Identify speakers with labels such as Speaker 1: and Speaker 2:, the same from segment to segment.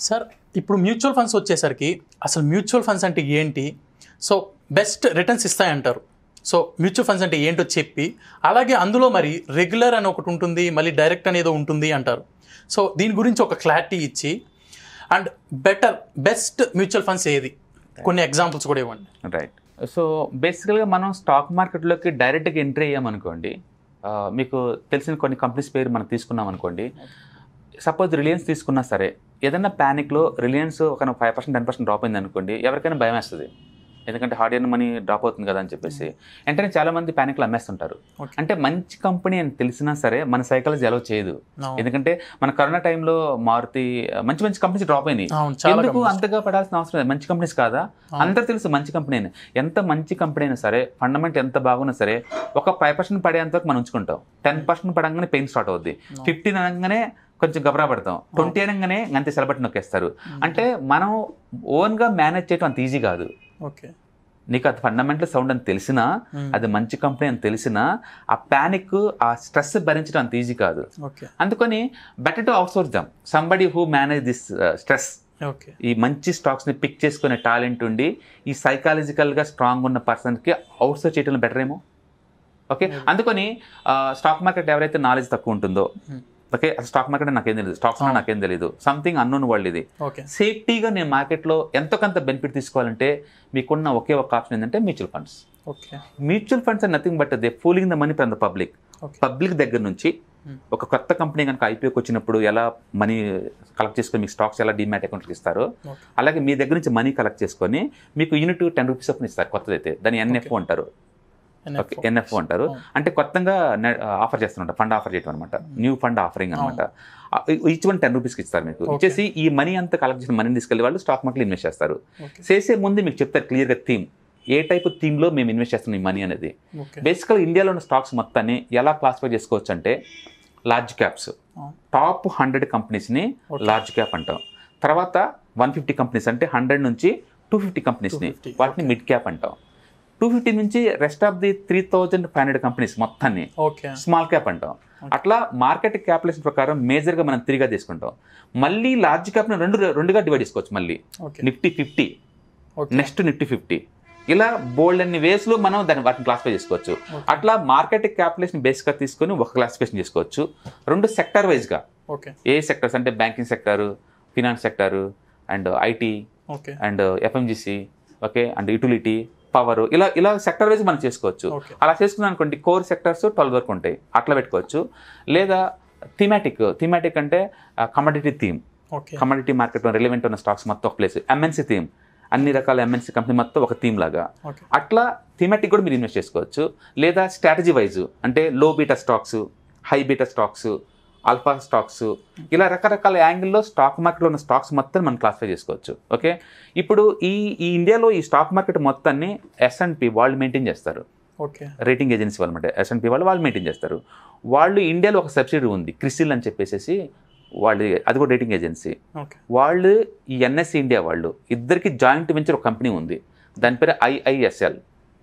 Speaker 1: Sir ఇప్పుడు mutual funds వచ్చేసరికి అసలు మ్యూచువల్ ఫండ్స్ అంటే ఏంటి, సో బెస్ట్ రిటర్న్స్ ఇస్తాయంటారు. సో మ్యూచువల్ ఫండ్స్ అంటే ఏంటో చెప్పి, అలాగే అందులో మరి రెగ్యులర్ అని ఒకటి ఉంటుంది, మళ్ళీ డైరెక్ట్ అనేది ఉంటుంది అంటారు. సో దీని గురించి ఒక క్లారిటీ ఇచ్చి, అండ్ బెస్ట్ మ్యూచువల్ ఫండ్స్ ఏది, కొన్ని ఎగ్జాంపుల్స్ కూడా ఇవ్వండి.
Speaker 2: రైట్. సో బేసికల్గా మనం స్టాక్ మార్కెట్లోకి డైరెక్ట్గా ఎంట్రీ అయ్యామనుకోండి, మీకు తెలిసిన కొన్ని కంపెనీస్ పేరు మనం తీసుకున్నాం అనుకోండి. సపోజ్ రిలయన్స్ తీసుకున్నా సరే, ఏదైనా ప్యానిక్లో రిలయన్స్ ఒక 5% 10% డ్రాప్ అయింది అనుకోండి, ఎవరికైనా భయం వేస్తుంది. ఎందుకంటే హార్డ్ ఎర్న్ మనీ డ్రాప్ అవుతుంది కదా అని చెప్పేసి వెంటనే చాలా మంది ప్యానిక్లో అమ్మేస్తుంటారు. అంటే మంచి కంపెనీ అని తెలిసినా సరే మన సైకాలజీ అలౌ చేయదు. ఎందుకంటే మన కరోనా టైంలో మారుతి మంచి మంచి కంపెనీస్ డ్రాప్ అయినాయి. ఎందుకు అంతగా పడాల్సిన అవసరం లేదు, మంచి కంపెనీస్ కాదా, అందరూ తెలుసు మంచి కంపెనీ అని. ఎంత మంచి కంపెనీ అయినా సరే, ఫండమెంట్ ఎంత బాగున్నా సరే, ఒక 5% పడేంత వరకు మనం ఉంచుకుంటాం. 10% పడంగానే పెయిన్ స్టార్ట్ అవుద్ది, 15 అనగానే కొంచెం గబరా పడతాం, 20 అనగానే అంతే సెలబట్టి నొక్కేస్తారు. అంటే మనం ఓన్గా మేనేజ్ చేయడం అంత ఈజీ కాదు.
Speaker 1: ఓకే,
Speaker 2: నీకు అది ఫండమెంటల్ సౌండ్ అని తెలిసినా, అది మంచి కంపెనీ అని తెలిసినా, ఆ ప్యానిక్, ఆ స్ట్రెస్ భరించడం అంత ఈజీ కాదు. అందుకని better to outsource them somebody who manage this stress. ఈ మంచి స్టాక్స్ని పిక్ చేసుకునే టాలెంట్ ఉండి, ఈ సైకాలజికల్గా స్ట్రాంగ్ ఉన్న పర్సన్కి అవుట్ సోర్స్ చేయడం బెటర్ ఏమో. ఓకే, అందుకని స్టాక్ మార్కెట్ ఎవరైతే నాలెడ్జ్ తక్కువ ఉంటుందో, ఓకే, స్టాక్ మార్కెట్ నాకేం తెలియదు, స్టాక్స్ నాకేం తెలియదు, సంథింగ్ అన్నోన్ వరల్డ్ ఇది. సేఫ్టీగా నేను మార్కెట్లో ఎంతో కొంత బెనిఫిట్ తీసుకోవాలంటే మీకున్న ఒకే ఒక ఆప్షన్ ఏంటంటే mutual funds. Mutual funds are nothing but they fooling the money from the public. Public దగ్గర నుంచి ఒక కొత్త కంపెనీ కనుక ఐపీఓకి వచ్చినప్పుడు ఎలా మనీ కలెక్ట్ చేసుకొని మీకు స్టాక్స్ ఎలా డీమ్యాట్ అకౌంట్కి ఇస్తారో, అలాగే మీ దగ్గర నుంచి మనీ కలెక్ట్ చేసుకొని మీకు యూనిట్ 10 రూపీస్ అప్పుడు ఇస్తారు కొత్తదైతే. దాన్ని ఎన్ఎఫ్ఓ అంటారు. ఓకే, ఎన్ఎఫ్ఓ అంటారు. అంటే కొత్తగా ఆఫర్ చేస్తున్నమాట, ఫండ్ ఆఫర్ చేయడం అనమాట, న్యూ ఫండ్ ఆఫరింగ్ అనమాట. ఈచ్ వన్ 10 రూపీస్కి ఇస్తారు మీకు. ఇచ్చేసి ఈ మనీ అంతా కలెక్ట్ చేసిన మనీని తీసుకెళ్ళి వాళ్ళు స్టాక్ మార్కెట్లో ఇన్వెస్ట్ చేస్తారు. చేసే ముందు మీకు చెప్తారు క్లియర్గా థీమ్, ఏ టైప్ థీమ్లో మేము ఇన్వెస్ట్ చేస్తున్నాం ఈ మనీ అనేది. బేసికల్గా ఇండియాలో ఉన్న స్టాక్స్ మొత్తాన్ని ఎలా క్లాసిఫై చేసుకోవచ్చు అంటే, లార్జ్ క్యాప్స్, టాప్ 100 కంపెనీస్ని లార్జ్ క్యాప్ అంటాం. తర్వాత 150 కంపెనీస్ అంటే 100 నుంచి 250 కంపెనీస్ని, వాటిని మిడ్ క్యాప్ అంటాం. 250 నుంచి రెస్ట్ ఆఫ్ ది 3500 కంపెనీస్ మొత్తాన్ని స్మాల్ క్యాప్ అంటాం. అట్లా మార్కెట్ క్యాపిటలైజేషన్ ప్రకారం మేజర్గా మనం 3గా తీసుకుంటాం. మళ్ళీ లార్జ్ క్యాప్ని రెండుగా డివైడ్ చేసుకోవచ్చు. మళ్ళీ నిఫ్టీ 50, నెక్స్ట్ నిఫ్టీ 50, ఇలా బోల్డ్ అన్ని వేస్లో మనం వాటిని క్లాసిఫై చేసుకోవచ్చు. అట్లా మార్కెట్ క్యాపిటలైజేషన్ బేస్గా తీసుకొని ఒక క్లాసిఫికేషన్ చేసుకోవచ్చు. 2 సెక్టర్ వైజ్గా, ఏ సెక్టర్స్ అంటే banking sector, finance sector, and IT, and FMCG, okay, and utility, power, ఇలా సెక్టర్ వైజ్ మనం చేసుకోవచ్చు. అలా చేసుకున్నాం అనుకోండి, కోర్ సెక్టర్స్ 12 వరకు ఉంటాయి, అట్లా పెట్టుకోవచ్చు. లేదా థీమాటిక్ అంటే కమోడిటీ థీమ్, కమోడిటీ మార్కెట్లో రిలవెంట్ ఉన్న స్టాక్స్ మొత్తం ఒక ప్లేస్. ఎంఎన్సీ థీమ్, అన్ని రకాల ఎంఎన్సీ కంపెనీ మొత్తం ఒక థీమ్ లాగా. అట్లా థీమాటిక్ కూడా మీరు ఇన్వెస్ట్ చేసుకోవచ్చు. లేదా స్ట్రాటజీ వైజ్ అంటే low beta stocks, high beta stocks, alpha stocks, ఇలా రకరకాల యాంగిల్లో స్టాక్ మార్కెట్లో ఉన్న స్టాక్స్ మొత్తం మనం క్లాసిఫై చేసుకోవచ్చు. ఓకే, ఇప్పుడు ఈ ఇండియాలో ఈ స్టాక్ మార్కెట్ మొత్తాన్ని S&P వాళ్ళు మెయింటైన్ చేస్తారు. రేటింగ్ ఏజెన్సీ వాళ్ళు అనమాట. S&P వాళ్ళు మెయింటైన్ చేస్తారు. వాళ్ళు ఇండియాలో ఒక సబ్సిడరీ ఉంది, క్రిసిల్ అని చెప్పేసి, వాళ్ళు అది కూడా రేటింగ్ ఏజెన్సీ. వాళ్ళు ఈ NSE ఇండియా వాళ్ళు ఇద్దరికి జాయింట్ వెంచర్ ఒక కంపెనీ ఉంది, దాని పేరు IISL.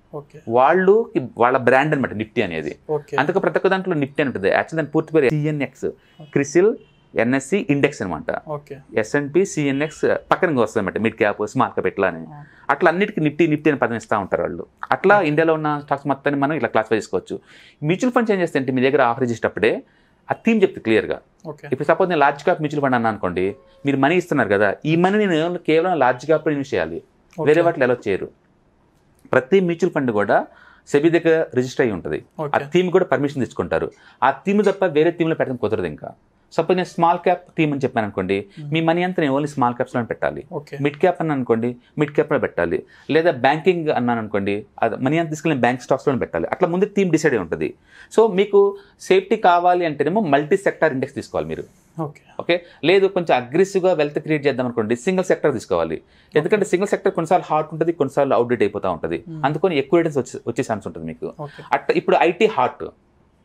Speaker 2: వాళ్ళ బ్రాండ్ అనమాట నిఫ్టీ అనేది. అందుకే ప్రతి ఒక్క దాంట్లో నిఫ్టీ అని ఉంటుంది. యాక్చువల్ దాని పూర్తి పేరు CNX, క్రిసిల్ NSE ఇండెక్స్ అనమాట. S&P CNX పక్కన వస్తుంది అనమాట, మిడ్ క్యాప్, స్మాల్ క్యాప్ ఇట్లా అని. అట్లా అన్నిటికీ నిఫ్టీ అని పదం ఇస్తూ ఉంటారు వాళ్ళు. అట్లా ఇండియాలో ఉన్న స్టాక్స్ మొత్తాన్ని మనం ఇలా క్లాసిఫై చేసుకోవచ్చు. మ్యూచువల్ ఫండ్స్ ఏం చేస్తే మీ దగ్గర ఆఫర్ చేసేటప్పుడే ఆ థీమ్ చెప్తే క్లియర్గా. ఇప్పుడు సపోజ్ నేను లార్జ్ క్యాప్ మ్యూచువల్ ఫండ్ అన్నా అనుకోండి, మీరు మనీ ఇస్తున్నారు కదా, ఈ మనీ నేను కేవలం లార్జ్ క్యాప్లో ఇన్వెస్ట్ చేయాలి, వేరే వాటిలో ఎలా చేయరు. ప్రతి మ్యూచువల్ ఫండ్ కూడా సెబీ దగ్గర రిజిస్టర్ అయ్యి ఉంటుంది. ఆ థీమ్ కూడా పర్మిషన్ తెచ్చుకుంటారు. ఆ థీమ్ తప్ప వేరే థీమ్లో పెట్టడం కుదరదు. ఇంకా సపోజ్ నేను స్మాల్ క్యాప్ థీమ్ అని చెప్పాను అనుకోండి, మీ మనీ అంతా నేను ఓన్లీ స్మాల్ క్యాప్స్లో పెట్టాలి. మిడ్ క్యాప్ అన్నాను అనుకోండి, మిడ్ క్యాప్లో పెట్టాలి. లేదా బ్యాంకింగ్ అన్నాను అనుకోండి, అది మనీ అంతా తీసుకెళ్ళి బ్యాంక్ స్టాక్స్లో పెట్టాలి. అట్లా ముందు థీమ్ డిసైడ్ అయి ఉంటుంది. సో మీకు సేఫ్టీ కావాలి అంటేనేమో మల్టీ సెక్టార్ ఇండెక్స్ తీసుకోవాలి మీరు. ఓకే, లేదు కొంచెం అగ్రెసివ్గా వెల్త్ క్రియేట్ చేద్దాం అనుకోండి, సింగిల్ సెక్టర్ తీసుకోవాలి. ఎందుకంటే సింగిల్ సెక్టర్ కొన్నిసార్లు హాట్ ఉంటుంది, కొన్నిసార్లు అవుట్డేట్ అయిపోతూ ఉంటుంది. అందుకని ఎక్కువ రిటర్న్స్ వచ్చే ఛాన్స్ ఉంటుంది మీకు. అట్లా ఇప్పుడు ఐటీ హాట్,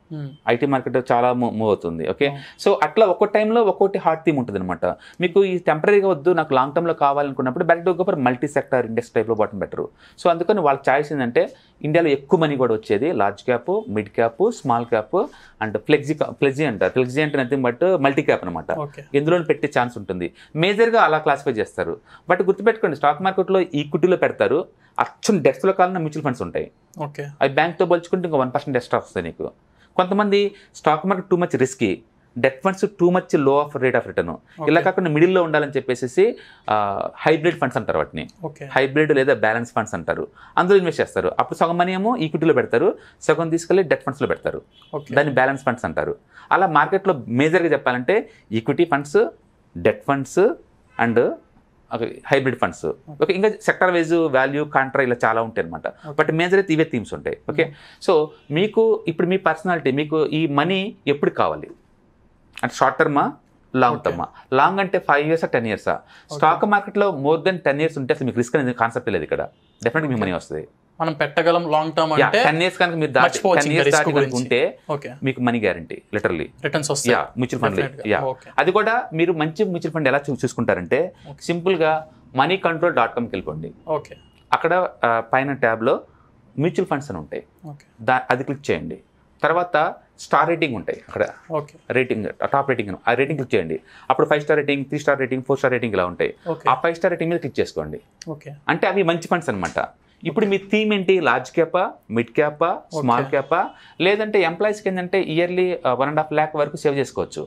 Speaker 2: ఐటీ మార్కెట్ చాలా మూవ్ అవుతుంది. ఓకే, సో అట్లా ఒక్కో టైంలో ఒక్కొక్కటి హాట్ థీమ్ ఉంటుంది అనమాట. మీకు ఈ టెంపరీగా వద్దు, నాకు లాంగ్ టర్మ్లో కావాలనుకున్నప్పుడు better go multi sector index టైప్లో బాటం బెటర్. సో అందుకని వాళ్ళ చాయిస్ ఏంటంటే ఇండియాలో ఎక్కువ మనీ కూడా వచ్చేది large cap, mid cap, small cap and flexi అంటారు. ఫ్లెక్సీ అంటే నథింగ్ బట్ మల్టీ క్యాప్ అనమాట. ఎందులో పెట్టే ఛాన్స్ ఉంటుంది. మేజర్గా అలా క్లాసిఫై చేస్తారు. బట్ గుర్తుపెట్టుకోండి, స్టాక్ మార్కెట్లో ఈక్విటీలో పెడతారు, అచ్చం డెస్క్లో కావాలన్నా మ్యూచువల్ ఫండ్స్ ఉంటాయి. అవి బ్యాంక్తో పోల్చుకుంటే ఇంకా 1% ఎక్స్ట్రా వస్తుంది నీకు. కొంతమంది stock market too much risky, debt funds too much low of rate of return, ఇలా కాకుండా మిడిల్లో ఉండాలని చెప్పేసి హైబ్రిడ్ ఫండ్స్ అంటారు వాటిని. హైబ్రిడ్ లేదా బ్యాలెన్స్ ఫండ్స్ అంటారు. అందులో ఇన్వెస్ట్ చేస్తారు. అప్పుడు సగం మనీ ఏమో ఈక్విటీలో పెడతారు, సగం తీసుకెళ్ళి డెట్ ఫండ్స్లో పెడతారు. దాన్ని బ్యాలెన్స్ ఫండ్స్ అంటారు. అలా మార్కెట్లో మేజర్గా చెప్పాలంటే equity funds, debt funds and hybrid funds. Okay, ఇంకా సెక్టర్ వైజ్ వాల్యూ కాంట్రా ఇలా చాలా ఉంటాయి అనమాట. బట్ మేజర్ అయితే ఇవే థీమ్స్ ఉంటాయి. ఓకే, సో మీకు ఇప్పుడు మీ పర్సనాలిటీ, మీకు ఈ మనీ ఎప్పుడు కావాలి అంటే షార్ట్ టర్మా, లాంగ్ టర్మా? లాంగ్ అంటే 5 years 10 years? స్టాక్ మార్కెట్లో మోర్ దెన్ 10 years ఉంటే అసలు మీకు రిస్క్ అనేది కాన్సెప్ట్ లేదు ఇక్కడ. డెఫినెట్గా మీ మనీ వస్తుంది.
Speaker 1: మనం పెట్టగలం. లాంగ్ టర్మ్ అంటే
Speaker 2: 10 years కనుక మీరు 10 years దాటి ఉంటే మీకు మనీ గ్యారంటీ, లిటరల్లీ రిటర్న్స్ వస్తాయి మ్యూచువల్ ఫండ్. అది కూడా మీరు మంచి మ్యూచువల్ ఫండ్ ఎలా చూసుకుంటారంటే సింపుల్గా moneycontrol.com వెళ్ళిపోండి. అక్కడ పైన ట్యాబ్లో మ్యూచువల్ ఫండ్స్ అని ఉంటాయి, అది క్లిక్ చేయండి. తర్వాత స్టార్ రేటింగ్ ఉంటాయి అక్కడ, రేటింగ్ టాప్ రేటింగ్, ఆ రేటింగ్ క్లిక్ చేయండి. అప్పుడు 5 star rating, 3 star rating, 4 star rating ఇలా ఉంటాయి. ఆ 5 star రేటింగ్ మీద క్లిక్ చేసుకోండి. అంటే అవి మంచి ఫండ్స్ అనమాట. ఇప్పుడు మీ థీమ్ ఏంటి? లార్జ్ క్యాపా, మిడ్ క్యాపా, స్మాల్ క్యాపా, లేదంటే ఎంప్లాయీస్కి ఏంటంటే ఇయర్లీ 1.5 lakh వరకు సేవ్ చేసుకోవచ్చు.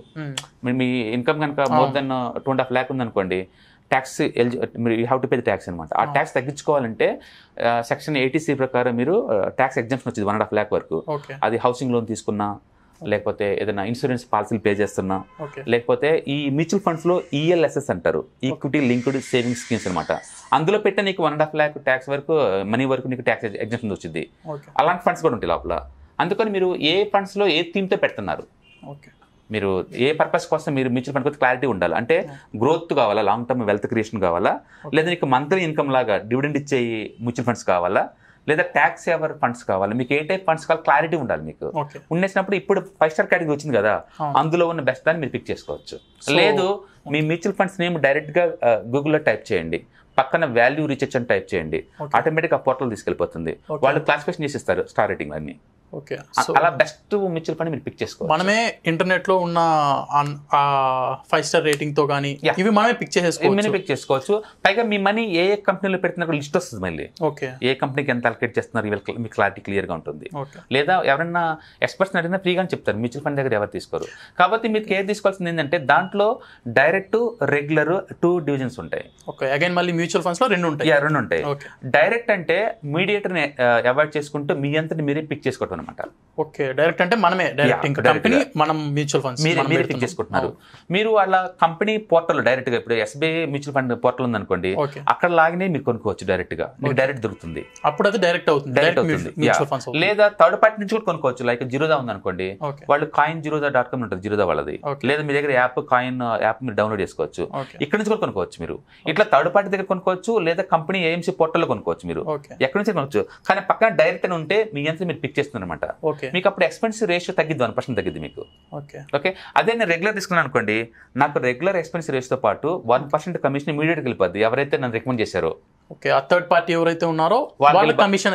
Speaker 2: మీ ఇన్కమ్ కనుక మోర్ దెన్ 2.5 lakh ఉందనుకోండి, ట్యాక్స్ మీరు you have to pay the tax అనమాట. ఆ ట్యాక్స్ తగ్గించుకోవాలంటే సెక్షన్ 80C ప్రకారం మీరు ట్యాక్స్ ఎగ్జంప్షన్ వచ్చింది 1.5 lakh వరకు. అది హౌసింగ్ లోన్ తీసుకున్నా, లేకపోతే ఏదైనా ఇన్సూరెన్స్ పాలసీలు పే చేస్తున్నా, లేకపోతే ఈ మ్యూచువల్ ఫండ్స్లో ఈఎల్ఎస్ఎస్ అంటారు, ఈక్విటీ లింక్డ్ సేవింగ్స్ స్కీమ్స్ అనమాట. అందులో పెట్టే నీకు 1.5 lakh ట్యాక్స్ వరకు, మనీ వరకు నీకు ట్యాక్స్ ఎగ్జంప్షన్ వచ్చింది. అలాంటి ఫండ్స్ కూడా ఉంటాయి లోపల. అందుకని మీరు ఏ ఫండ్స్లో ఏ థీమ్తో పెడుతున్నారు, మీరు ఏ పర్పస్ కోసం మీరు మ్యూచువల్ ఫండ్ కోసం క్లారిటీ ఉండాలి. అంటే గ్రోత్ కావాలా, లాంగ్ టర్మ్ వెల్త్ క్రియేషన్ కావాలా, లేదా నీకు మంత్లీ ఇన్కమ్ లాగా డివిడెండ్ ఇచ్చే మ్యూచువల్ ఫండ్స్ కావాలా, లేదా ట్యాక్స్ సేవర్ ఫండ్స్ కావాలి, మీకు ఏ టైప్ ఫండ్స్ కావాలి క్లారిటీ ఉండాలి మీకు. ఉండేసినప్పుడు ఇప్పుడు 5 star కేటగిరీ వచ్చింది కదా, అందులో ఉన్న బెస్ట్ దాన్ని మీరు పిక్ చేసుకోవచ్చు. లేదు మీ మ్యూచువల్ ఫండ్స్ నేమ్ డైరెక్ట్గా గూగుల్లో టైప్ చేయండి, పక్కన వాల్యూ రీసెర్చ్ అని టైప్ చేయండి, ఆటోమేటిక్గా ఆ పోర్టల్ తీసుకెళ్ళిపోతుంది. వాళ్ళు క్లాసిఫికేషన్ చేసిస్తారు స్టార్ రేటింగ్ అన్ని. అలా బెస్ట్ మ్యూచువల్ ఫండ్ మీరు పిక్ చేసుకోవాలి. మనమే
Speaker 1: ఇంటర్నెట్ లో ఉన్న 5 star రేటింగ్ తో కానీ ఇవి మనమే పిక్
Speaker 2: చేసుకోవచ్చు. పైగా మీ మనీ ఏ ఏ కంపెనీలో పెడుతున్నారు లిస్ట్ వస్తుంది మళ్ళీ. ఏ కంపెనీకి ఎంత అలొకేట్ చేస్తున్నారు మీకు క్లారిటీ క్లియర్ గా ఉంటుంది. లేదా ఎవరైనా ఎక్స్పర్ట్స్ అడిగినా ఫ్రీగా చెప్తారు, మ్యూచువల్ ఫండ్ దగ్గర ఎవరు తీసుకోరు. కాబట్టి మీరు కేర్ తీసుకోవాల్సింది ఏంటంటే దాంట్లో డైరెక్ట్, రెగ్యులర్ 2 divisions ఉంటాయి.
Speaker 1: అగైన్ మళ్ళీ మ్యూచువల్ ఫండ్స్ లో 2 ఉంటాయి.
Speaker 2: డైరెక్ట్ అంటే మీడియేటర్ ని అవాయిడ్ చేసుకుంటూ మీ అంతటి మీరే పిక్ చేసుకోవటం అనమాట.
Speaker 1: డైరెక్ట్ అంటే మనమే డైరెక్ట్ ఇంకా కంపెనీ మనం మ్యూచువల్ ఫండ్స్
Speaker 2: మీరు పిక్ చేసుకుంటున్నారు. మీరు వాళ్ళ కంపెనీ పోర్టల్ డైరెక్ట్ గా, ఇప్పుడు ఎస్బీఐ మ్యూచువల్ ఫండ్ పోర్టల్ ఉంది అనుకోండి, అక్కడ లాగినే మీరు కొనుక్కోవచ్చు డైరెక్ట్ గా, మీకు డైరెక్ట్ దొరుకుతుంది.
Speaker 1: అప్పుడు అది డైరెక్ట్ అవుతుంది.
Speaker 2: లేదా థర్డ్ పార్టీ నుంచి కూడా కొనుక్కోవచ్చు. లైక్ జిరోదా ఉంది అనుకోండి, వాళ్ళు coinjiroda.com ఉంటుంది జిరోదా వాళ్ళది. లేదా మీ దగ్గర కాయిన్ యాప్ మీరు డౌన్లోడ్ చేసుకోవచ్చు, ఇక్కడ నుంచి కూడా కొనుక్కోవచ్చు మీరు. ఇట్లా థర్డ్ పార్టీ దగ్గర కొనుక్కోవచ్చు, లేదా కంపెనీ ఏఎంసీ పోర్టల్లో కొనుక్కోవచ్చు మీరు, ఎక్కడి నుంచి కొనుక్కోవచ్చు. కానీ పక్కన డైరెక్ట్ అని ఉంటే మీ అంతా మీరు పిక్ చేస్తున్నారు అనమాట. మీకు అప్పుడు ఎక్స్పెన్స్ రేషియో తగ్గిద్ది, 1% తగ్గిద్ది మీకు. ఓకే, అదే నేను రెగ్యులర్ తీసుకున్నాను అనుకోండి, నాకు రెగ్యులర్ ఎక్స్పెన్స్ రేషియోతో పాటు 1% కమిషన్ ఇమీడియట్ వెళ్ళిపోద్ది ఎవరైతే నన్ను రికమెండ్ చేశారో.
Speaker 1: థర్డ్ పార్టీ ఎవరైతే ఉన్నారో వాళ్ళ కమిషన్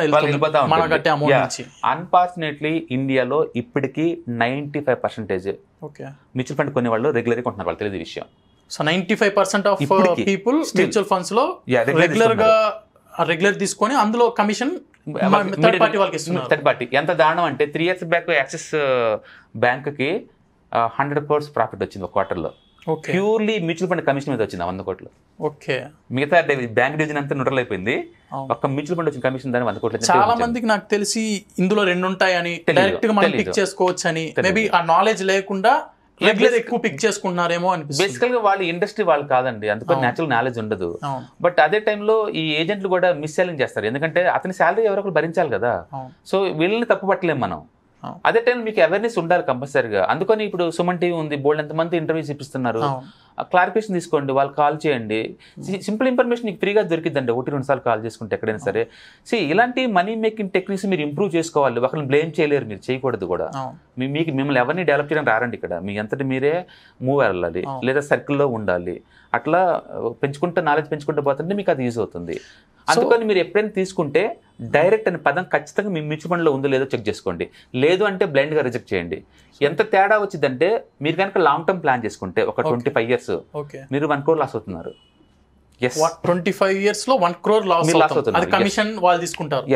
Speaker 2: అన్ఫార్చునేట్లీ ఇండియాలో ఇప్పటికీ 95% మ్యూచువల్ ఫండ్ కొనే వాళ్ళు రెగ్యులర్ కొంటున్నారు, వాళ్ళు తెలియదు విషయం.
Speaker 1: So 95% of people mutual funds లో రెగ్యులర్ తీసుకొని అందులో కమిషన్ థర్డ్ పార్టీ వాళ్ళకి ఇస్తున్నారు.
Speaker 2: థర్డ్ పార్టీ ఎంత దారుణం అంటే 3 years బ్యాక్ యాక్సిస్ బ్యాంక్ కి 100 crores ప్రాఫిట్ వచ్చింది ఒక క్వార్టర్లో. ప్యూర్లీ మ్యూచువల్ ఫండ్ కమిషన్ మీద వచ్చింది 100 కోట్లు. మిగతా బ్యాంక్ డివిజన్ అంతా న్యూట్రల్ అయిపోయింది, ఒక్క మ్యూచువల్ ఫండ్ వచ్చిన కమిషన్ దాని 100 కోట్లు.
Speaker 1: చాలా మందికి నాకు తెలిసి ఇందులో 2 ఉంటాయని డైరెక్ట్ గా మనం పిక్ చేసుకోవచ్చు అని, మేబీ ఆ నాలెడ్జ్ లేకుండా రెగ్యులర్ ఎక్కువ పిక్ చేసుకుంటున్నారేమో అనిపిస్తుంది.
Speaker 2: బేసికల్ గా వాళ్ళు ఇండస్ట్రీ వాళ్ళు కాదండి, అందుకని నేచురల్ నాలెడ్జ్ ఉండదు. బట్ అదే టైంలో ఈ ఏజెంట్లు కూడా మిస్ సెల్లింగ్ చేస్తారు, ఎందుకంటే అతని శాలరీ ఎవరో ఒకరు భరించాలి కదా. సో వీళ్ళని తప్పు పట్టలేము మనం. అదే టైం మీకు అవేర్నెస్ ఉండాలి కంపల్సరీగా. అందుకని ఇప్పుడు సుమన్ టీవీ ఉంది, బోల్డ్ ఎంతమంది ఇంటర్వ్యూస్ ఇప్పిస్తున్నారు, క్లారిఫికేషన్ తీసుకోండి, వాళ్ళు కాల్ చేయండి. సింపుల్ ఇన్ఫర్మేషన్ మీకు ఫ్రీగా దొరికిద్దండి, 1-2 సార్లు కాల్ చేసుకుంటే ఎక్కడైనా సరే. ఇలాంటి మనీ మేకింగ్ టెక్నిక్స్ మీరు ఇంప్రూవ్ చేసుకోవాలి. ఒకరిని బ్లేమ్ చేయలేరు, మీరు చేయకూడదు కూడా. మీకు మిమ్మల్ని ఎవరిని డెవలప్ చేయడం రారండి ఇక్కడ, మీ అంతటి మీరే మూవ్ వెళ్ళాలి, లేదా సర్కిల్లో ఉండాలి. అట్లా పెంచుకుంటే నాలెడ్జ్ పెంచుకుంటూ పోతుంటే మీకు అది యూజ్ అవుతుంది. అందుకని మీరు ఎప్పుడైనా తీసుకుంటే డైరెక్ట్ అనే పదం ఖచ్చితంగా మీ మ్యూచువల్ ఫండ్లో ఉందో లేదో చెక్ చేసుకోండి. లేదు అంటే బ్లైండ్గా రిజెక్ట్ చేయండి. ఎంత తేడా వచ్చిందంటే మీరు కనుక లాంగ్ టర్మ్ ప్లాన్ చేసుకుంటే ఒక 25 years మీరు 1 crore లాస్ అవుతున్నారు.
Speaker 1: 25 years లో 1 crore లాస్ అవుతుంది. కమిషన్ వాళ్ళు తీసుకుంటారు.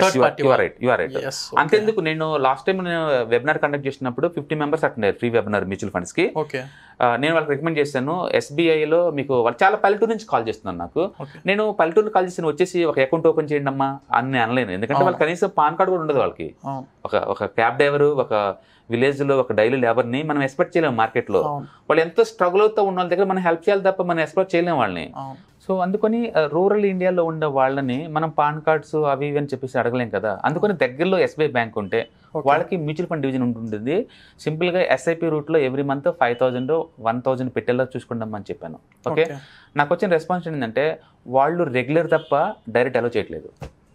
Speaker 2: అంతేందుకు నేను లాస్ట్ టైం నేను వెబినార్ కండక్ట్ చేసినప్పుడు 50 members అటెండ్ అయ్యారు ఫ్రీ వెబినార్ మ్యూచువల్ ఫండ్స్ కి. నేను వాళ్ళకి రికమెండ్ చేశాను, SBIలో మీకు వాళ్ళు చాలా పల్లెటూరు నుంచి కాల్ చేస్తున్నారు నాకు. నేను పల్లెటూరు కాల్ చేసి వచ్చేసి ఒక అకౌంట్ ఓపెన్ చేయండి అమ్మా అని అనలేను, ఎందుకంటే వాళ్ళు కనీసం పాన్ కార్డు కూడా ఉండదు వాళ్ళకి. ఒక క్యాబ్ డ్రైవర్, ఒక విలేజ్ లో ఒక డైలీ లేబర్ని మనం ఎక్స్పెక్ట్ చేయలేము మార్కెట్లో. వాళ్ళు ఎంతో స్ట్రగుల్ అవుతూ ఉన్న వాళ్ళ దగ్గర మనం హెల్ప్ చేయాలి తప్ప మనం ఎక్స్పెక్ట్ చేయలేము వాళ్ళని. సో అందుకని రూరల్ ఇండియాలో ఉండే వాళ్ళని మనం పాన్ కార్డ్స్ అవి ఇవి అని చెప్పేసి అడగలేం కదా. అందుకని దగ్గరలో SBI బ్యాంక్ ఉంటే వాళ్ళకి మ్యూచువల్ ఫండ్ డివిజన్ ఉంటుంది. సింపుల్గా SIP రూట్లో ఎవ్రీ మంత్ 5,000 1,000 పెట్టేలా చూసుకుంటామని చెప్పాను. ఓకే, నాకు వచ్చిన రెస్పాన్స్ ఏంటంటే వాళ్ళు రెగ్యులర్ తప్ప డైరెక్ట్ అలో చేయట్లేదు.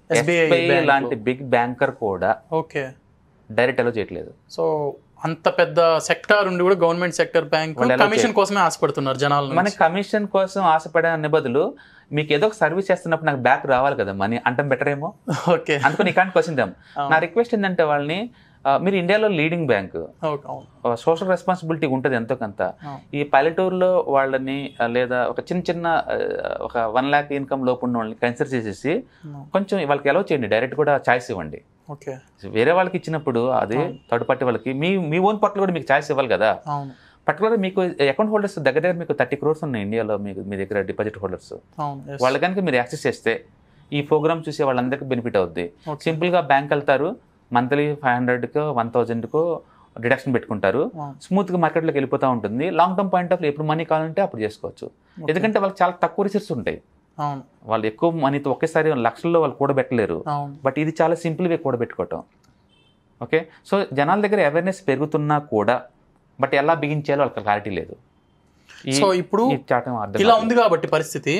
Speaker 2: SBI లాంటి బిగ్ బ్యాంకర్ కూడా డైరెక్ట్ అలో చేయట్లేదు.
Speaker 1: సో అంత పెద్ద సెక్టార్ ఉండి కూడా గవర్నమెంట్ సెక్టర్ బ్యాంక్ కమిషన్ కోసమే ఆశపడుతున్నారు జనాలు.
Speaker 2: మన కమిషన్ కోసం ఆశపడే బదులు మీకు ఏదో ఒక సర్వీస్ చేస్తున్నప్పుడు నాకు బ్యాక్ రావాలి కదా మనీ అంటాం బెటర్ ఏమో.
Speaker 1: ఓకే,
Speaker 2: అందుకని ఈ కాంట్ క్వశ్చన్ నా రిక్వెస్ట్ ఏంటంటే వాళ్ళని, మీరు ఇండియాలో లీడింగ్ బ్యాంక్, సోషల్ రెస్పాన్సిబిలిటీ ఉంటుంది ఎంతో కొంత. ఈ పల్లెటూరులో వాళ్ళని లేదా ఒక చిన్న ఒక 1 lakh ఇన్కమ్ లోపు ఉన్న వాళ్ళని కన్సిడర్ చేసేసి కొంచెం వాళ్ళకి అలౌ చేయండి, డైరెక్ట్ కూడా ఛాయిస్ ఇవ్వండి. వేరే వాళ్ళకి ఇచ్చినప్పుడు అది థర్డ్ పార్టీ వాళ్ళకి మీ ఓన్ పట్ల కూడా మీకు ఛాయిస్ ఇవ్వాలి కదా. పర్టికులర్ మీకు అకౌంట్ హోల్డర్స్ దగ్గర మీకు 30 crores ఉన్నాయి ఇండియాలో, మీ దగ్గర డిపాజిట్ హోల్డర్స్. వాళ్ళ కనుక మీరు యాక్సెస్ చేస్తే ఈ ప్రోగ్రామ్ చూసే వాళ్ళందరికీ బెనిఫిట్ అవుద్ది. సింపుల్గా బ్యాంక్ వెళ్తారు, మంత్లీ 500కో 1000కో డిడక్షన్ పెట్టుకుంటారు, స్మూత్గా మార్కెట్లోకి వెళ్ళిపోతూ ఉంటుంది. లాంగ్ టర్మ్ పాయింట్ ఆఫ్ ఎప్పుడు మనీ కావాలంటే అప్పుడు చేసుకోవచ్చు. ఎందుకంటే వాళ్ళకి చాలా తక్కువ రిసోర్స్ ఉంటాయి, వాళ్ళు ఎక్కువ మనీతో ఒకేసారి లక్షల్లో వాళ్ళు కూడబెట్టలేరు. బట్ ఇది చాలా సింపుల్ వే కూడబెట్టుకోవటం. ఓకే, సో జనాల దగ్గర అవేర్నెస్ పెరుగుతున్నా కూడా బట్ ఎలా బిగించాలో వాళ్ళకి క్లారిటీ లేదు.
Speaker 1: సో ఇప్పుడు ఇలా ఉంది కాబట్టి పరిస్థితి,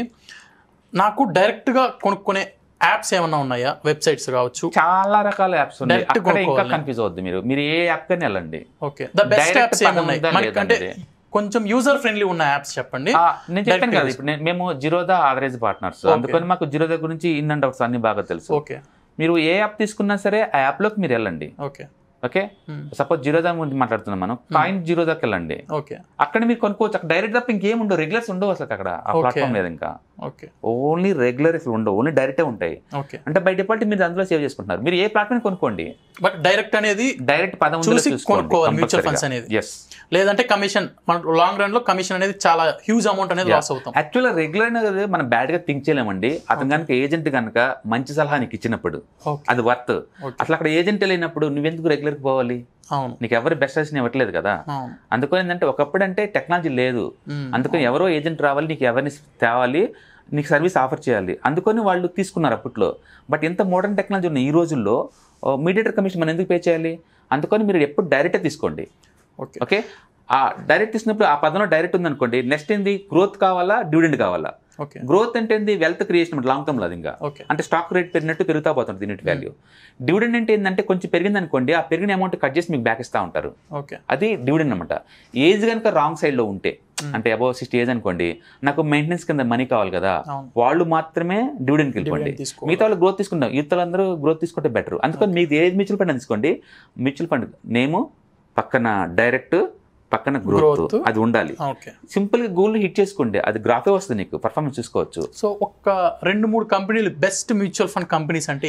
Speaker 1: నాకు డైరెక్ట్గా కొనుక్కునే యాప్స్ ఏమన్నా ఉన్నాయా? వెబ్సైట్స్ కావచ్చు,
Speaker 2: చాలా రకాల యాప్స్ ఉన్నాయి. ఇంకా కన్ఫ్యూజ్ అవుద్ది, మీరు ఏ యాప్ కానీ వెళ్ళండి.
Speaker 1: ఓకే, ద బెస్ట్ యాప్స్ ఏమున్నాయి అంటే కొంచెం యూజర్ ఫ్రెండ్లీ ఉన్న యాప్స్ చెప్పండి.
Speaker 2: నేను చెప్పాను కదా, ఇప్పుడు మేము జిరోదా ఆథరైజ్ పార్ట్నర్స్, అందుకని మాకు జిరోదా గురించి ఇన్ అండ్ అవుట్స్ అన్ని బాగా తెలుసు.
Speaker 1: ఓకే,
Speaker 2: మీరు ఏ యాప్ తీసుకున్నా సరే ఆ యాప్లోకి మీరు వెళ్ళండి.
Speaker 1: ఓకే
Speaker 2: ఓకే, సపోజ్ జిరోదా గురించి మాట్లాడుతున్నాం మనం, కాయిన్ జిరోదాకి వెళ్ళండి. అక్కడ మీరు కొనుక్కోవచ్చు. అక్కడ డైరెక్ట్ తప్ప ఇంకేం ఉండవు, రెగ్యులర్స్ ఉండవు అసలు అక్కడ ఆ ప్లాట్ఫామ్ లేదు. ఇంకా ఓన్లీ రెగ్యులర్ ఉండవు, ఓన్లీ డైరెక్టే ఉంటాయి. అంటే బై డిఫాల్ట్ మీరు అందులో సేవ్ చేసుకుంటున్నారు. మీరు ఏ ప్లాట్ఫామ్ కొనుక్కోండి, బట్ డైరెక్ట్ అనేది డైరెక్ట్ పదం మ్యూచువల్ ఫండ్స్ అనేది.
Speaker 1: లేదంటే కమిషన్, మన లాంగ్ రన్ లో కమిషన్ అనేది చాలా హ్యూజ్ అమౌంట్ అనేది లాస్ అవుతాం.
Speaker 2: యాక్చువల్గా రెగ్యులర్ అనేది మనం బ్యాడ్ గా థింక్ చేయలేమండి. అతను కనుక ఏజెంట్ కనుక మంచి సలహా నీకు ఇచ్చినప్పుడు అది వర్త్. అసలు అక్కడ ఏజెంట్ లేనప్పుడు నువ్వెందుకు రెగ్యులర్ పోవాలి? నీకు ఎవరు బెస్ట్ సజెషన్ ఇవ్వట్లేదు కదా. అందుకని ఏంటంటే ఒకప్పుడు అంటే టెక్నాలజీ లేదు, అందుకని ఎవరో ఏజెంట్ రావాలి, నీకు అవేర్నెస్ తేవాలి, నీకు సర్వీస్ ఆఫర్ చేయాలి, అందుకని వాళ్ళు తీసుకున్నారు అప్పట్లో. బట్ ఇంత మోడర్న్ టెక్నాలజీ ఉన్న ఈ రోజుల్లో మీడియేటర్ కమిషన్ మనం ఎందుకు పే చేయాలి? అందుకని మీరు ఎప్పుడు డైరెక్టే తీసుకోండి. ఓకే, ఆ డైరెక్ట్ తీసుకున్నప్పుడు ఆ పదంలో డైరెక్ట్ ఉందనుకోండి, నెక్స్ట్ ఏంది, గ్రోత్ కావాలా డివిడెండ్ కావాలా? గ్రోత్ అంటే ఏంది, వెల్త్ క్రియేషన్ లాంగ్ టర్మ్ లో. అది ఇంకా అంటే స్టాక్ రేట్ పెరిగినట్టు పెరుగుతా పోతుంది యూనిట్ వాల్యూ. డివిడెండ్ అంటే ఏంటంటే కొంచెం పెరిగింది అనుకోండి, ఆ పెరిగిన అమౌంట్ కట్ చేసి మీకు బ్యాక్ ఇస్తా ఉంటారు. అది డివిడెండ్ అనమాట. ఏజ్ కనుక రాంగ్ సైడ్ లో ఉంటే, అంటే అబౌవ్ 60 ఏజ్ అనుకోండి, నాకు మెయింటెనెన్స్ కింద మనీ కావాలి కదా, వాళ్ళు మాత్రమే డివిడెండ్కి వెళ్ళిపోండి. మిగతా వాళ్ళు గ్రోత్ తీసుకుంటాం, యూత్లందరూ గ్రోత్ తీసుకుంటే బెటర్. అందుకని మీకు ఏజ్ మ్యూచువల్ ఫండ్ తీసుకోండి, మ్యూచువల్ ఫండ్ నేము పక్కన డైరెక్ట్ పక్కన గ్రోత్ అది ఉండాలి. సింపుల్ గా గోల్ హిట్ చేసుకోండి, అది గ్రాఫే వస్తుంది, నీకు పర్ఫార్మెన్స్ చూసుకోవచ్చు.
Speaker 1: సో ఒక 2-3 కంపెనీలు బెస్ట్ మ్యూచువల్ ఫండ్ కంపెనీస్ అంటే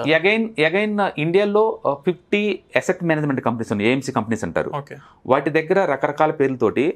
Speaker 2: అగైన్ ఇండియాలో 50 అసెట్ మేనేజ్మెంట్ కంపెనీస్ ఉన్నాయి, AMC కంపెనీస్ అంటారు. వాటి దగ్గర రకరకాల పేర్లతోటి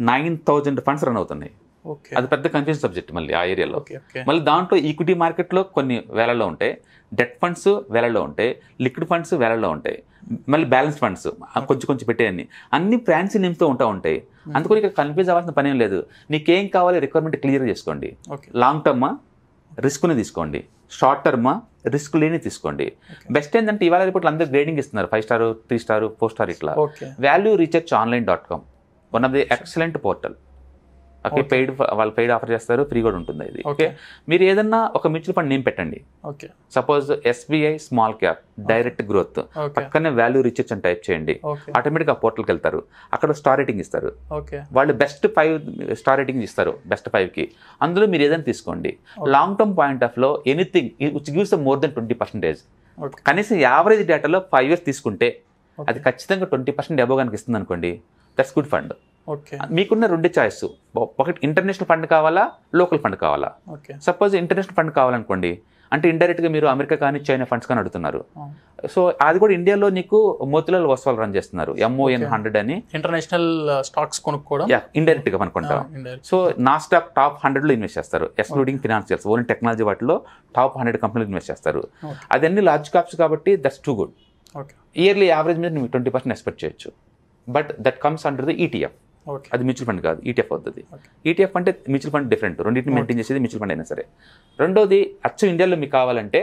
Speaker 2: 9,000 ఫండ్స్ రన్ అవుతున్నాయి. అది పెద్ద కన్ఫ్యూజన్ సబ్జెక్ట్ మళ్ళీ ఆ ఏరియాలో. మళ్ళీ దాంట్లో ఈక్విటీ మార్కెట్లో కొన్ని వేలల్లో ఉంటాయి, డెట్ ఫండ్స్ వేలల్లో ఉంటాయి, లిక్విడ్ ఫండ్స్ వేలల్లో ఉంటాయి, మళ్ళీ బ్యాలెన్స్ ఫండ్స్ కొంచెం పెట్టేయన్ని అన్ని ఫ్యాన్సీ నేమ్స్తో ఉంటాయి. అందుకని ఇక్కడ కన్ఫ్యూజ్ అవ్వాల్సిన పని ఏం లేదు. నీకేం కావాలి రిక్వైర్మెంట్ క్లియర్ చేసుకోండి. లాంగ్ టర్మా రిస్క్ని తీసుకోండి, షార్ట్ టర్మా రిస్క్ లేని తీసుకోండి. బెస్ట్ ఏంటంటే ఇవాళ రిపోర్ట్లు అందరూ గ్రేడింగ్ ఇస్తున్నారు, 5 స్టార్ 3 స్టార్ 4 స్టార్ ఇట్లా. వాల్యూ రీసెర్చ్ ఆన్లైన్.com one of the excellent portal. Okay, paid వాళ్ళు పెయిడ్ ఆఫర్ చేస్తారు, ఫ్రీ కూడా ఉంటుంది ఇది. ఓకే, మీరు ఏదన్నా ఒక మ్యూచువల్ ఫండ్ నేమ్ పెట్టండి. Suppose SBI small cap direct growth, పక్కనే వాల్యూ రీసెర్చ్ అని టైప్ చేయండి, ఆటోమేటిక్గా ఆ పోర్టల్కి వెళ్తారు. అక్కడ స్టార్ రేటింగ్ ఇస్తారు, వాళ్ళు బెస్ట్ 5 స్టార్ రేటింగ్ ఇస్తారు, బెస్ట్ 5కి. అందులో మీరు ఏదైనా తీసుకోండి. లాంగ్ టర్మ్ పాయింట్ ఆఫ్ లో anything which gives more than 20%, కనీసం యావరేజ్ డేటాలో 5 years తీసుకుంటే అది ఖచ్చితంగా 20% అబోవ్ కనుక ఇస్తుంది అనుకోండి, దట్స్ గుడ్ ఫండ్. మీకున్న 2 చాయిస్, ఒకటి ఇంటర్నేషనల్ ఫండ్ కావాలా, లోకల్ ఫండ్ కావాలా. సపోజ్ ఇంటర్నేషనల్ ఫండ్ కావాలనుకోండి, అంటే ఇండైరెక్ట్గా మీరు అమెరికా కానీ చైనా ఫండ్స్ కానీ అడుగుతున్నారు. సో అది కూడా ఇండియాలో నీకు మోతిలాల్ ఒస్వాల్ రన్ చేస్తున్నారు, MON100 అని.
Speaker 1: ఇంటర్నేషనల్ స్టాక్స్ కొనుక్కోవడం
Speaker 2: ఇండైరెక్ట్గా అనుకుంటాం. సో నాస్డాక్ టాప్ 100లో ఇన్వెస్ట్ చేస్తారు, ఎక్స్క్లూడింగ్ ఫినాన్షియల్స్, ఓన్లీ టెక్నాలజీ వాటిలో టాప్ 100 కంపెనీలు ఇన్వెస్ట్ చేస్తారు. అదన్నీ లార్జ్ క్యాప్స్ కాబట్టి that's too good. Yearly average మీద మీరు 20% ఎక్స్పెక్ట్ చేయొచ్చు. But that comes under the ETF. అది మ్యూచువల్ ఫండ్ కాదు, ETF అవుతుంది. ETF అంటే మ్యూచువల్ ఫండ్ డిఫరెంట్, రెండింటిని మెయింటైన్ చేసేది మ్యూచువల్ ఫండ్ అయినా సరే. రెండోది అచ్చం ఇండియాలో మీకు కావాలంటే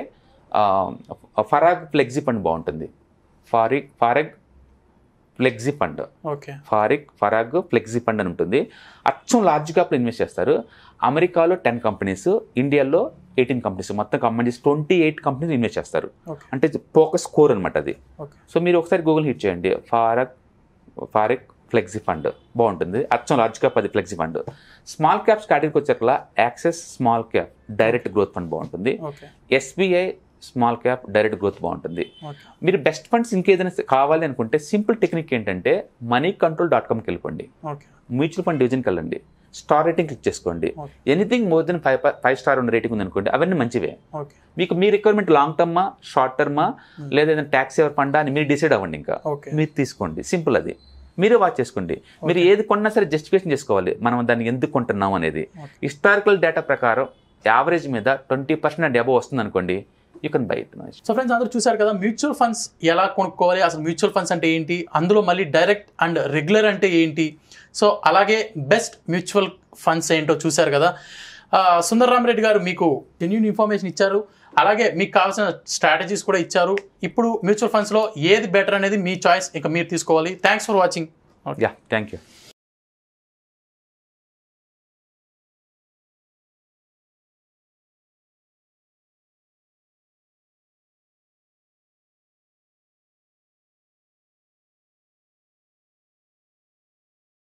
Speaker 2: ఫరాగ్ ఫ్లెక్సీ ఫండ్ బాగుంటుంది. Parag flexi fund, Parag flexi fund అని ఉంటుంది. అచ్చం లార్జ్ క్యాప్లో ఇన్వెస్ట్ చేస్తారు. అమెరికాలో 10 కంపెనీస్, ఇండియాలో 18 కంపెనీస్, మొత్తం కంపెనీస్ 28 కంపెనీస్ ఇన్వెస్ట్ చేస్తారు. అంటే ఫోకస్ స్కోర్ అనమాట అది. సో మీరు ఒకసారి గూగుల్ హిట్ చేయండి, ఫారెగ్ ఫ్లెక్సీ ఫండ్ బాగుంటుంది. అచ్చం లార్జ్ క్యాప్ అది ఫ్లెక్సీ ఫండ్. స్మాల్ క్యాప్స్ కేటగిరీకి వచ్చేట్లా axis small cap direct growth fund బాగుంటుంది. SBI small cap direct growth బాగుంటుంది. మీరు బెస్ట్ ఫండ్స్ ఇంకేదైనా కావాలి అనుకుంటే సింపుల్ టెక్నిక్ ఏంటంటే moneycontrol.comకి వెళ్ళిపోండి, మ్యూచువల్ ఫండ్ డివిజన్కి వెళ్ళండి, స్టార్ రేటింగ్ క్లిక్ చేసుకోండి. ఎనీథింగ్ మోర్ దెన్ 5 స్టార్ ఉన్న రేటింగ్ ఉంది అనుకోండి, అవన్నీ మంచివే. మీకు మీ రిక్వైర్మెంట్ లాంగ్ టర్మా, షార్ట్ టర్మా, లేదా ఏదైనా ట్యాక్స్ సేవర్ ఫండా అని మీరు డిసైడ్ అవ్వండి. ఇంకా మీరు తీసుకోండి, సింపుల్ అది. మీరే వాచ్ చేసుకోండి. మీరు ఏది కొన్నా సరే జస్టిఫికేషన్ చేసుకోవాలి, మనం దాన్ని ఎందుకు కొంటున్నాం అనేది. హిస్టారికల్ డేటా ప్రకారం యావరేజ్ మీద 20% అండ్ అబోవ్ వస్తుంది అనుకోండి, you can buy it.
Speaker 1: So friends, అందరూ చూసారు కదా మ్యూచువల్ ఫండ్స్ ఎలా కొనుక్కోవాలి, అసలు మ్యూచువల్ ఫండ్స్ అంటే ఏంటి, అందులో మళ్ళీ డైరెక్ట్ అండ్ రెగ్యులర్ అంటే ఏంటి, సో అలాగే బెస్ట్ మ్యూచువల్ ఫండ్స్ ఏంటో చూసారు కదా. సుందర రామ్ రెడ్డి గారు మీకు జెన్యూన్ ఇన్ఫర్మేషన్ ఇచ్చారు, అలాగే మీకు కావాల్సిన స్ట్రాటజీస్ కూడా ఇచ్చారు. ఇప్పుడు మ్యూచువల్ ఫండ్స్లో ఏది బెటర్ అనేది మీ చాయిస్, ఇక మీరు తీసుకోవాలి. Thanks for watching.
Speaker 2: Thank you.